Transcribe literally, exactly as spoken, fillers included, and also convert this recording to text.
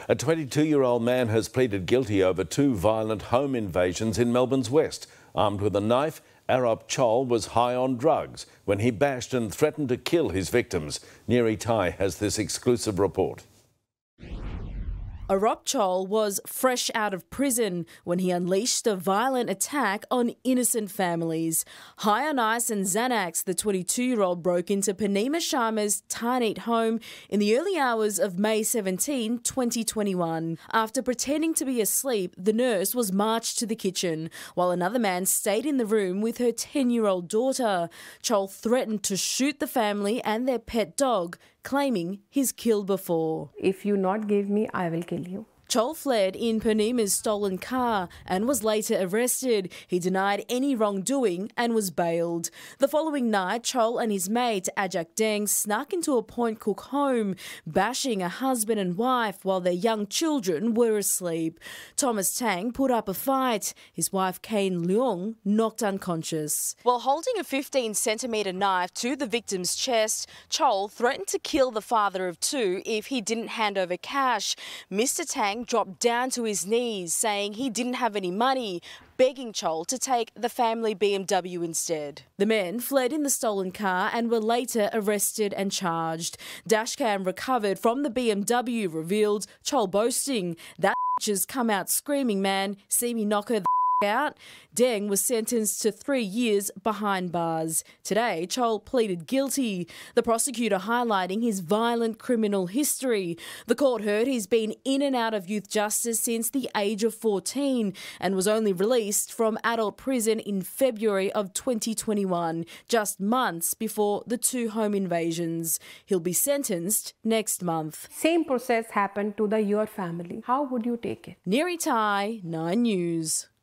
A twenty-two-year-old man has pleaded guilty over two violent home invasions in Melbourne's west. Armed with a knife, Arab Chol was high on drugs when he bashed and threatened to kill his victims. Neri Tai has this exclusive report. Arab Chol was fresh out of prison when he unleashed a violent attack on innocent families. High on ice and Xanax, the twenty-two-year-old broke into Panima Sharma's Tarneet home in the early hours of May seventeenth, twenty twenty-one. After pretending to be asleep, the nurse was marched to the kitchen, while another man stayed in the room with her ten-year-old daughter. Chol threatened to shoot the family and their pet dog, claiming he's killed before. If you not give me, I will kill you. Chol fled in Panima's stolen car and was later arrested. He denied any wrongdoing and was bailed. The following night, Chol and his mate Ajak Deng snuck into a Point Cook home, bashing a husband and wife while their young children were asleep. Thomas Tang put up a fight. His wife Kane Leong knocked unconscious. While holding a fifteen centimetre knife to the victim's chest, Chol threatened to kill the father of two if he didn't hand over cash. Mister Tang dropped down to his knees, saying he didn't have any money, begging Chol to take the family B M W instead. The men fled in the stolen car and were later arrested and charged. Dashcam recovered from the B M W revealed Chol boasting, "That has come out screaming, man, see me knock her the out." Deng was sentenced to three years behind bars. Today, Chol pleaded guilty, the prosecutor highlighting his violent criminal history. The court heard he's been in and out of youth justice since the age of fourteen and was only released from adult prison in February of twenty twenty-one, just months before the two home invasions. He'll be sentenced next month. Same process happened to the your family. How would you take it? Neri Tai, Nine News.